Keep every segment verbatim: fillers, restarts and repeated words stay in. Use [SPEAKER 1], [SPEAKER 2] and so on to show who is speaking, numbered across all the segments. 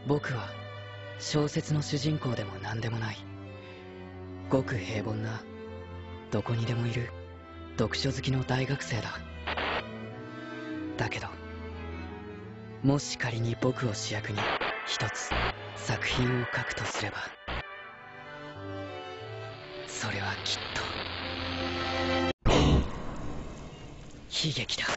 [SPEAKER 1] 僕は小説の主人公でも何でもない、ごく平凡などこにでもいる読書好きの大学生だ。だけどもし仮に僕を主役に一つ作品を書くとすれば、それはきっと悲劇だ。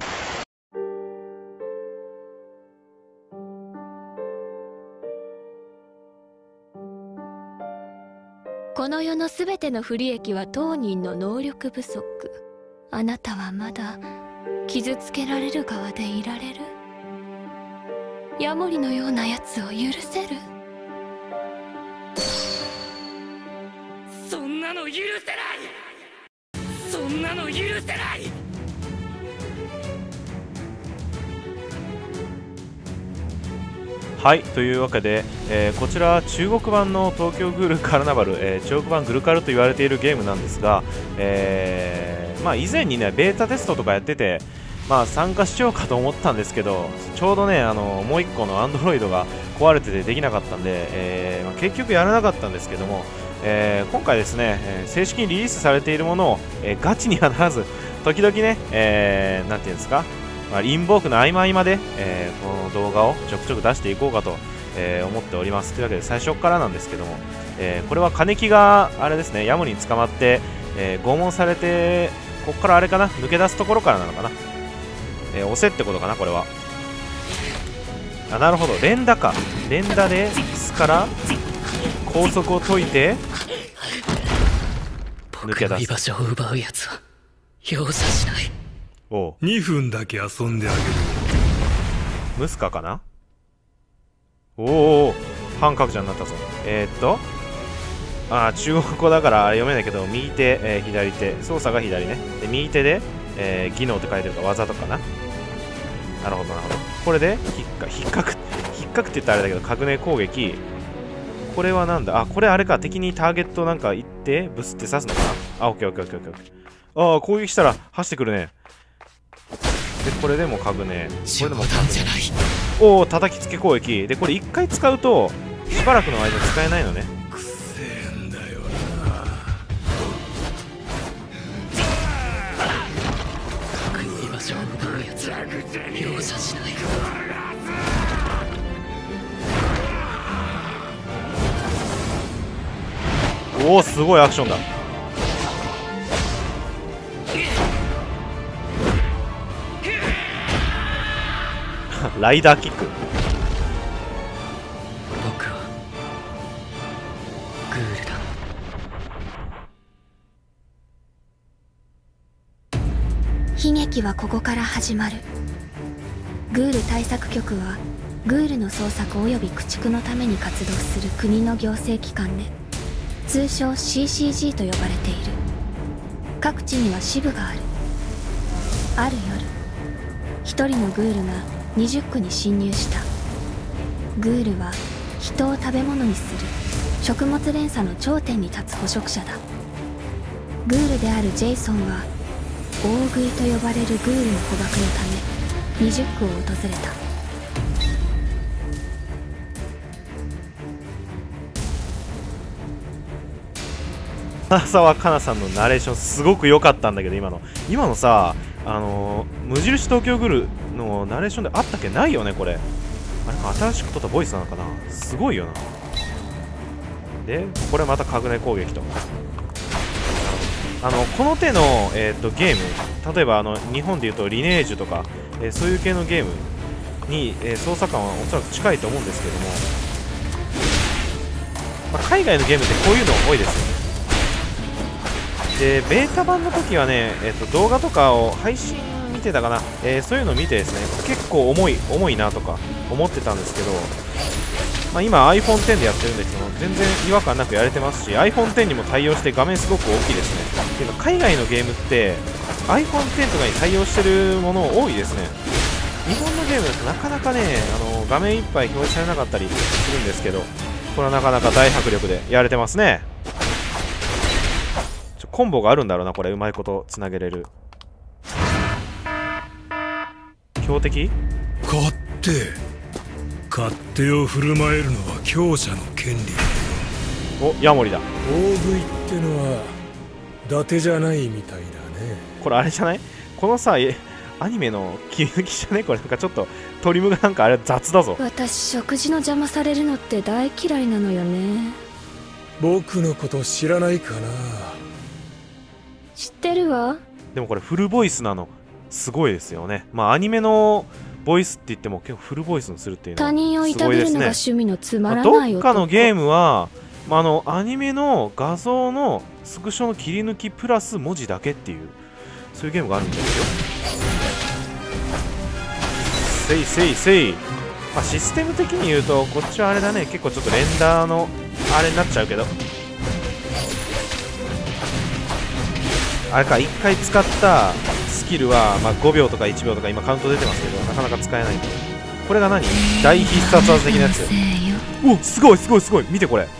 [SPEAKER 2] この世のすべての不利益は当人の能力不足。あなたはまだ傷つけられる側でいられる。ヤモリのようなやつを許せる？
[SPEAKER 3] そんなの許せない！そんなの許せない！
[SPEAKER 4] はい、というわけで、えー、こちらは中国版の東京グールカルナバル、えー、中国版グルカルと言われているゲームなんですが、えーまあ、以前にねベータテストとかやってて、まあ、参加しようかと思ったんですけど、ちょうどねあのもういっこの Android が壊れててできなかったんで、えーまあ、結局やらなかったんですけども、えー、今回ですね、えー、正式にリリースされているものを、えー、ガチにはならず時々ね、えー、なんていうんですか、まあ、インボークの合間合間で、えー、この動画をちょくちょく出していこうかと、えー、思っております。というわけで最初からなんですけども、えー、これは金木があれですね、ヤモリに捕まって、えー、拷問されて、ここからあれかな、抜け出すところからなのかな、えー、押せってことかな、これは。あ、なるほど、連打か、連打で椅子から拘束を解いて抜け出す。僕の居場所を奪うやつは容赦しない。おう、
[SPEAKER 5] にふんだけ遊んであげる。
[SPEAKER 4] ムスカかな。おお、半角じゃになったぞ。えー、っとあー中国語だから読めないけど、右手、えー、左手、操作が左ね。で右手で、えー、技能って書いてるから技とかな。なるほどなるほど。これで引っか引っかく引っかくって言ったらあれだけど、革命攻撃。これはなんだ、あ、これあれか、敵にターゲットなんか行ってブスって刺すのかな。あ、オッケーオッケーオッケーオッケー。ああ、攻撃したら走ってくるね。でこれでも株ね、これでも株ね。おお、叩きつけ攻撃で、これいっかい使うとしばらくの間使えないのね。
[SPEAKER 5] くせえんだよな。
[SPEAKER 3] 居場所を奪うやつは容赦しない。
[SPEAKER 4] おお、すごいアクションだ。ライダーキック。
[SPEAKER 3] 僕はグールだ。
[SPEAKER 2] 悲劇はここから始まる。グール対策局はグールの捜索及び駆逐のために活動する国の行政機関で、通称 シーシージー と呼ばれている。各地には支部がある。ある夜、一人のグールがにじゅっくに侵入した。グールは人を食べ物にする食物連鎖の頂点に立つ捕食者だ。グールであるジェイソンは大食いと呼ばれるグールの捕獲のためにじゅっくを訪れた。
[SPEAKER 4] 花澤香菜さんのナレーションすごく良かったんだけど、今の今のさ、あのー、無印東京グルのナレーションであったっけ。ないよねこれ。あれか、新しく撮ったボイスなのかな。すごいよな。でこれまた革命攻撃と、あのこの手の、えー、とゲーム、例えばあの日本でいうとリネージュとか、えー、そういう系のゲームに、えー、操作感はおそらく近いと思うんですけども、まあ、海外のゲームってこういうの多いですよね。でベータ版の時はね、えー、と動画とかを配信見てたかな、えー、そういうのを見てですね、結構重い重いなとか思ってたんですけど、まあ、今 アイフォンテン でやってるんですけど全然違和感なくやれてますし、 アイフォンテン にも対応して画面すごく大きいですね。っていうか海外のゲームって アイフォンテン とかに対応してるもの多いですね。日本のゲームだとなかなかね、あの画面いっぱい表示されなかったりするんですけど、これはなかなか大迫力でやれてますね。ちょコンボがあるんだろうなこれ、うまいことつなげれる。強敵
[SPEAKER 5] 勝って勝手を振る舞えるのは強者の権利。
[SPEAKER 4] お、ヤモリだ。
[SPEAKER 5] 大食いってのは伊達じゃないみたいだね。
[SPEAKER 4] これあれじゃない？このさ、アニメの切り抜きじゃね？これなんかちょっとトリムがなんかあれ雑だぞ。
[SPEAKER 2] 私食事の邪魔されるのって大嫌いなのよね。
[SPEAKER 5] 僕のこと知らないかな。
[SPEAKER 2] 知ってるわ。
[SPEAKER 4] でもこれフルボイスなのすごいですよね。まあアニメのボイスって言っても結構フルボイスにするっていうのは
[SPEAKER 2] 他人をいたぶるのが趣味のつまら
[SPEAKER 4] まあ
[SPEAKER 2] ない男。
[SPEAKER 4] どっかのゲームは、まあ、あのアニメの画像のスクショの切り抜きプラス文字だけっていうそういうゲームがあるんですよ。せいせいせい、まあ、システム的に言うとこっちはあれだね、結構ちょっとレンダーのあれになっちゃうけど、あれかいっかい使ったスキルは、まあ、ごびょうとかいちびょうとか今カウント出てますけどなかなか使えないんで、これが何大必殺技的なやつ。お、すごいすごいすごい、見てこれ、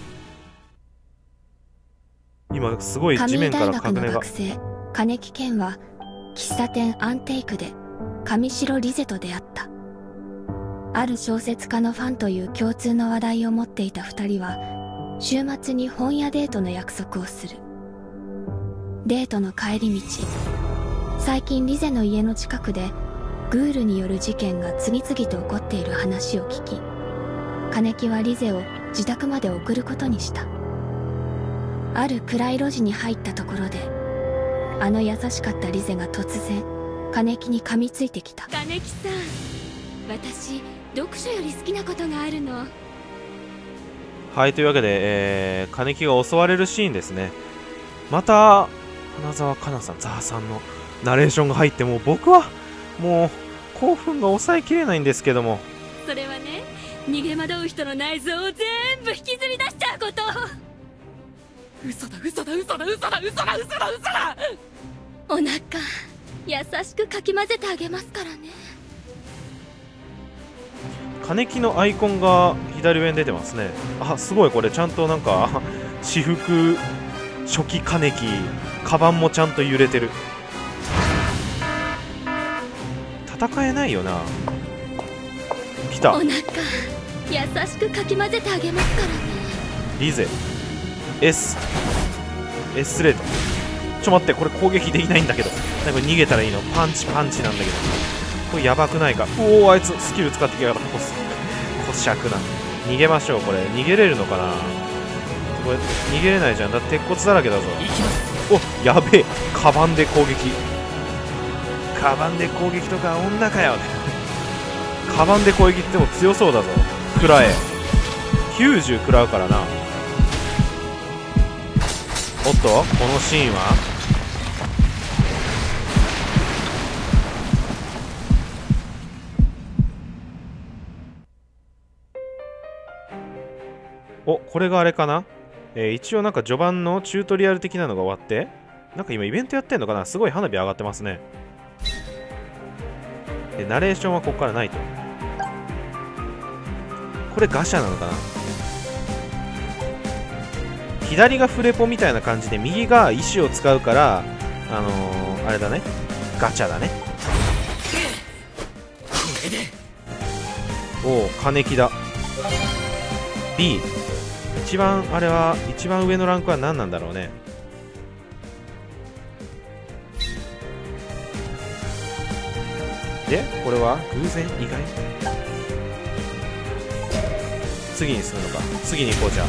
[SPEAKER 4] 今すごい地面から革命が。
[SPEAKER 2] 上井大学の学生金木健は喫茶店アンテイクで上白リゼと出会った。ある小説家のファンという共通の話題を持っていた二人は週末に本屋デートの約束をする。デートの帰り道、最近リゼの家の近くでグールによる事件が次々と起こっている話を聞き、金木はリゼを自宅まで送ることにした。ある暗い路地に入ったところで、あの優しかったリゼが突然金木に噛みついてきた。
[SPEAKER 6] 金木さん、私読書より好きなことがあるの。
[SPEAKER 4] はい、というわけで、えー、金木が襲われるシーンですね。また花澤香菜さん、ザーさんのナレーションが入って、もう僕はもう興奮が抑えきれないんですけども、
[SPEAKER 6] それはね、逃げ惑う人の内臓を全部引きずり出しちゃうこと。嘘だ嘘だ嘘だ嘘だ嘘だ嘘だ嘘だ。
[SPEAKER 2] お腹優しくかき混ぜてあげますからね。
[SPEAKER 4] 金木のアイコンが左上に出てますね。あ、すごい、これちゃんとなんか私服初期金木、カバンもちゃんと揺れてる。戦えないよな。来た
[SPEAKER 2] お腹優しくかき混ぜてあげますからね。
[SPEAKER 4] リゼ S S レート。ちょ待って、これ攻撃できないんだけど、なんか逃げたらいいの？パンチパンチなんだけど、これやばくないか。おお、あいつスキル使ってきやがった。ここしゃくな。逃げましょう。これ逃げれるのかな。これ逃げれないじゃん。だって鉄骨だらけだぞ。お、やべえ、カバンで攻撃。カバンで攻撃とか女かよ。カバンで攻撃っても強そうだぞ。食らえ。きゅうじゅう食らうからな。おっと、このシーンはお、これがあれかな、えー、一応なんか序盤のチュートリアル的なのが終わって、なんか今イベントやってんのかな。すごい花火上がってますね。でナレーションはここからないと。これガシャなのかな。左がフレポみたいな感じで、右が石を使うから、あのー、あれだね、ガチャだね。おお、金木だ。 B 一番あれは一番上のランクは何なんだろうね。でこれは偶然意外。次にするのか。次に行こう。じゃあ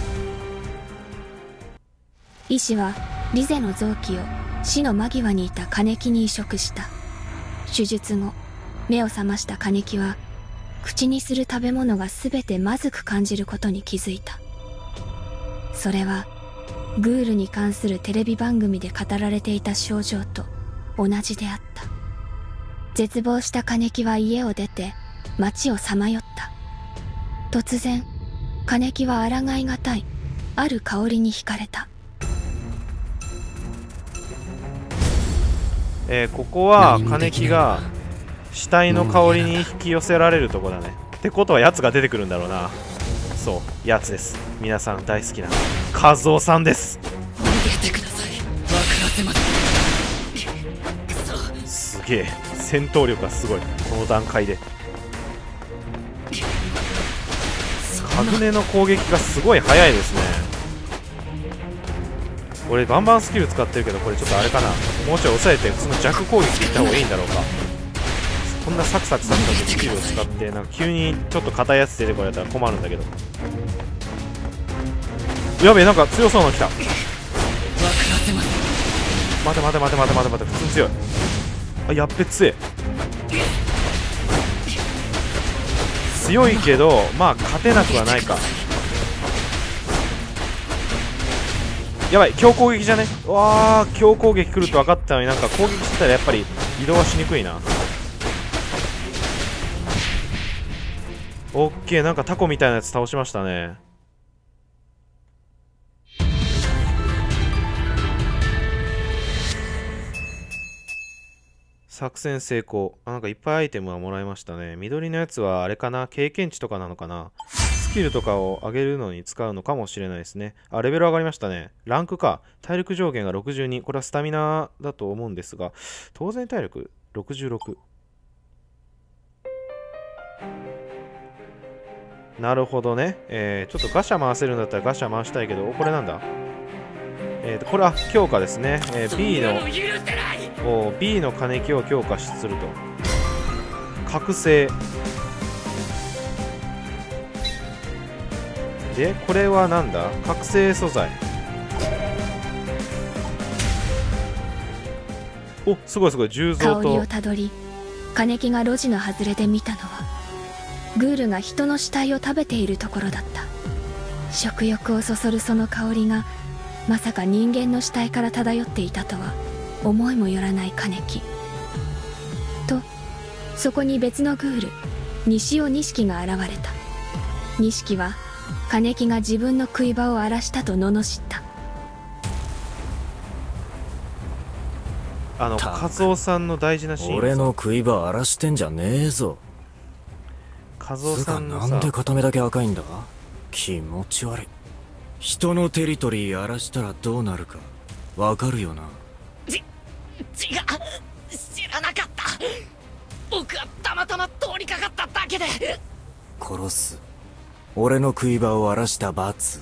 [SPEAKER 2] 医師はリゼの臓器を死の間際にいた金木に移植した。手術後、目を覚ました金木は口にする食べ物が全てまずく感じることに気づいた。それはグールに関するテレビ番組で語られていた症状と同じであった。絶望した金木は家を出て街をさまよった。突然金木は抗いがたいある香りに惹かれた。
[SPEAKER 4] えー、ここは金木が死体の香りに引き寄せられるとこだね。ってことはやつが出てくるんだろうな。そうやつです。皆さん大好きな和夫さんです。
[SPEAKER 3] 逃げてください。爆破せます。
[SPEAKER 4] すげえ戦闘力がすごい。この段階でカグネの攻撃がすごい速いですね。俺バンバンスキル使ってるけど、これちょっとあれかな、もうちょい抑えて普通の弱攻撃いった方がいいんだろうか。こんなサクサクサクサクスキルを使ってなんか急にちょっと硬いやつ出てこられたら困るんだけど。やべえ、なんか強そうなの来た。待て待て待て待て待て待て、普通に強い。あ、やっべ強い。強いけどまあ勝てなくはないか。やばい、強攻撃じゃね。うわー、強攻撃来ると分かったのになんか攻撃してたらやっぱり移動はしにくいな。オッケー、なんかタコみたいなやつ倒しましたね。作戦成功。あ、なんかいっぱいアイテムはもらいましたね。緑のやつはあれかな、経験値とかなのかな。スキルとかを上げるのに使うのかもしれないですね。あ、レベル上がりましたね。ランクか。体力上限がろくじゅうに。これはスタミナだと思うんですが、当然体力ろくじゅうろく。なるほどね。えー、ちょっとガシャ回せるんだったらガシャ回したいけど、これなんだ。えーと、これは強化ですね。えー、B のお B の金木を強化すると。覚醒で、これはなんだ、覚醒素材。お、すごいすごい、重蔵と
[SPEAKER 2] 香りをたどり、金木が路地の外れで見たのはグールが人の死体を食べているところだった。食欲をそそるその香りがまさか人間の死体から漂っていたとは思いもよらない金木と、そこに別のグール西尾錦が現れた。錦は金木が自分の食い場を荒らしたと罵った。
[SPEAKER 4] あのカズオさんの大事なシーン。
[SPEAKER 5] 俺の食い場荒らしてんじゃねえぞ。
[SPEAKER 4] カズオさんのさ、
[SPEAKER 5] なんで片目だけ赤いんだ。気持ち悪い。人のテリトリー荒らしたらどうなるかわかるよな。
[SPEAKER 3] ち違う、知らなかった。僕はたまたま通りかかっただけで。
[SPEAKER 5] 殺す。俺の食い場を荒らした罰。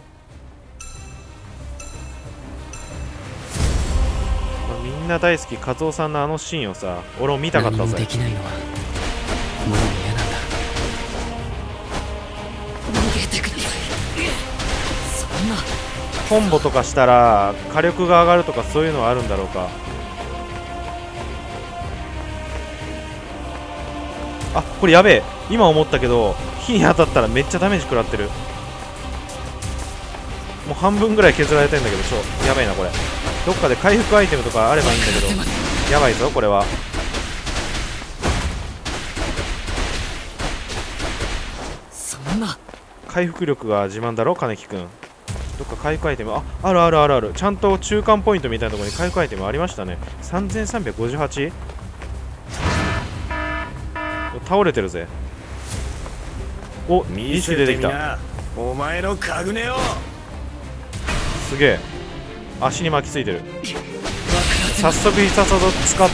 [SPEAKER 4] みんな大好きカズオさんのあのシーンをさ、俺も見たかったぜ。
[SPEAKER 1] 何もできないのはもう嫌なんだ。
[SPEAKER 3] 逃げてください。そんな
[SPEAKER 4] コンボとかしたら火力が上がるとかそういうのはあるんだろうか。あ、これやべえ、今思ったけど火に当たったらめっちゃダメージ食らってる。もう半分ぐらい削られてんだけど、ちょやばいなこれ。どっかで回復アイテムとかあればいいんだけど、やばいぞこれは。
[SPEAKER 3] そんな
[SPEAKER 4] 回復力が自慢だろ金木くん。どっか回復アイテム、あ、あるあるあるある。ちゃんと中間ポイントみたいなところに回復アイテムありましたね。さんぜんさんびゃくごじゅうはち。倒れてるぜ。お、意識出てきた。
[SPEAKER 5] お前のカグネを。
[SPEAKER 4] すげえ、足に巻きついてる。早速必殺技使って、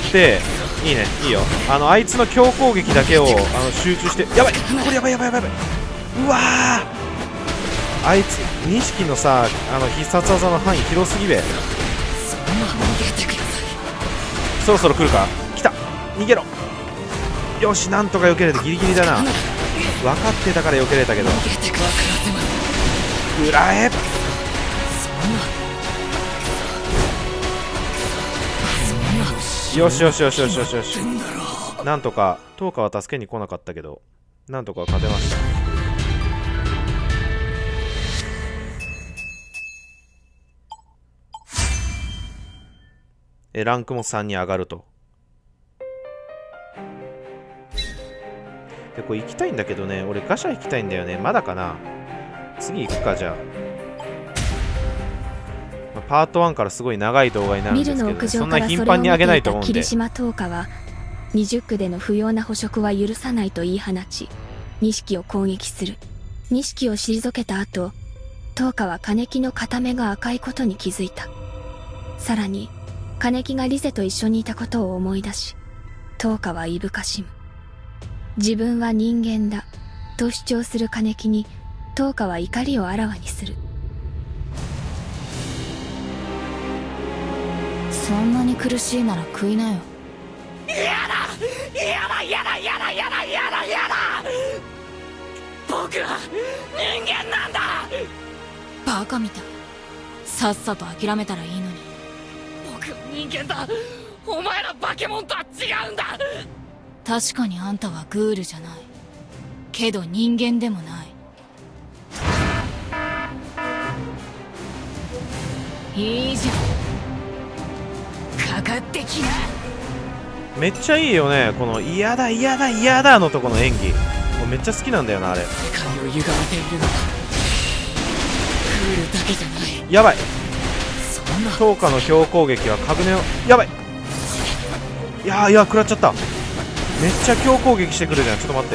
[SPEAKER 4] いいね、いいよ。あのあいつの強攻撃だけをあの集中して。やばい、これやばいやばいやばいやばい。うわー、あいつ錦のさ、あの必殺技の範囲広すぎべ。
[SPEAKER 3] そんな逃げてください。
[SPEAKER 4] そろそろ来るか。来た、逃げろ。よし、なんとか避けれてギリギリだな。分かってたから避けれたけど。
[SPEAKER 3] 逃げてください。
[SPEAKER 4] 食らえ。よしよしよしよしよしよし。なんとかトーカは助けに来なかったけど、なんとか勝てました。えランクもさんに上がると。でこれ行きたいんだけどね、俺ガシャ行きたいんだよね。まだかな。次行くか。じゃあパートワンからすごい長い動画になるんですけど、ね、そんな頻繁に上げないと思うんで。
[SPEAKER 2] 霧島十日はにじゅっ区での不要な捕食は許さないと言い放ち、錦を攻撃する。錦を退けた後、十日は金木の片目が赤いことに気づいた。さらに金木がリゼと一緒にいたことを思い出し、十日はいぶかしむ。自分は人間だと主張する金木に灯花は怒りをあらわにする。
[SPEAKER 6] そんなに苦しいなら食いなよ。
[SPEAKER 3] 嫌だ嫌だ嫌だ嫌だ嫌だ嫌だ嫌だ。僕は人間なんだ。
[SPEAKER 6] バカみたい。さっさと諦めたらいいのに。
[SPEAKER 3] 僕は人間だ。お前ら化け物とは違うんだ。
[SPEAKER 6] 確かにあんたはグールじゃないけど人間でもない。いいじゃん、かかってきな。
[SPEAKER 4] めっちゃいいよね、この嫌だ嫌だ嫌だのとこの演技。もうめっちゃ好きなんだよなあれ。
[SPEAKER 3] 世界を歪めているのはグールだけじゃない。
[SPEAKER 4] やばい、
[SPEAKER 3] そんな
[SPEAKER 4] 灯花の強攻撃はカグネをやばい。いやーいや食らっちゃった。めっちゃ強攻撃してくるじゃん。ちょっと待って、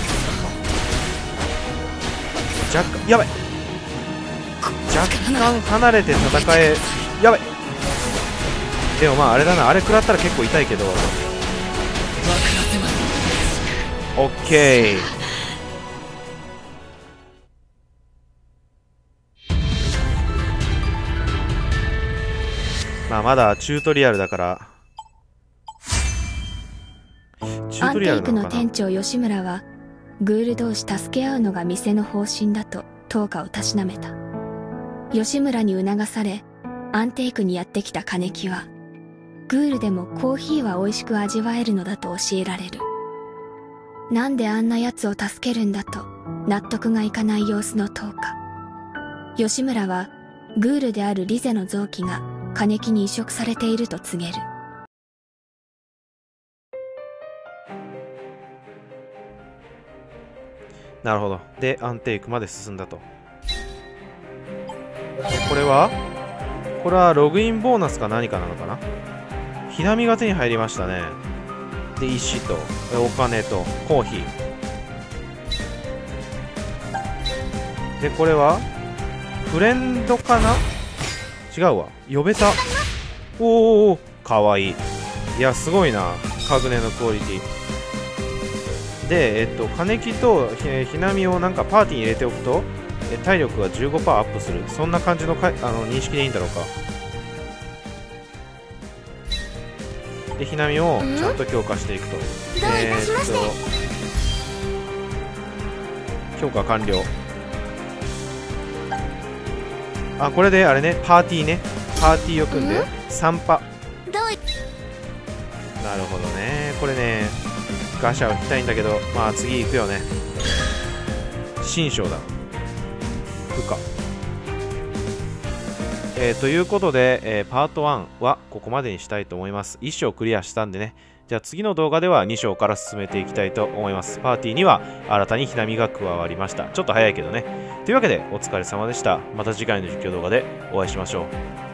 [SPEAKER 4] 若干やばい、若干離れて戦え。やばい。でもまああれだな、あれ食らったら結構痛いけど。オッケー。まあまだチュートリアルだからチュートリア
[SPEAKER 2] アンテイ
[SPEAKER 4] ルなのかな。
[SPEAKER 2] クの店長吉村はグール同士助け合うのが店の方針だと灯花をたしなめた。吉村に促されアンテイクにやってきた金木はグールでもコーヒーは美味しく味わえるのだと教えられる。なんであんな奴を助けるんだと納得がいかない様子の灯花。吉村はグールであるリゼの臓器が金木に移植されていると告げる。
[SPEAKER 4] なるほど。でアンテイクまで進んだと。これはこれはログインボーナスか何かなのかな。ひなみが手に入りましたね。で石とお金とコーヒーで、これはフレンドかな。違うわ、呼べた。おーおーかわいい。いやすごいなカグネのクオリティで、えっと金木とひひなみをなんかパーティーに入れておくとえ体力が じゅうごパーセント アップする、そんな感じのかあの認識でいいんだろうか。でひなみをちゃんと強化していくと。えー、っと強化完了。あ、これであれね、パーティーね、パーティーを組んでさんパ。なるほどね。これねガシャを引きたいんだけど、まあ次行くよね。新章だ。負荷。えー、ということで、えー、パートワンはここまでにしたいと思います。いち章クリアしたんでね。じゃあ次の動画ではに章から進めていきたいと思います。パーティーには新たにひなみが加わりました。ちょっと早いけどね。というわけでお疲れ様でした。また次回の実況動画でお会いしましょう。